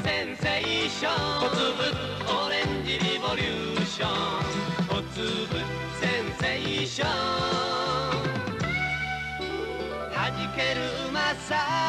センセーション小粒オレンジリボリューション小粒センセーション弾けるうまさ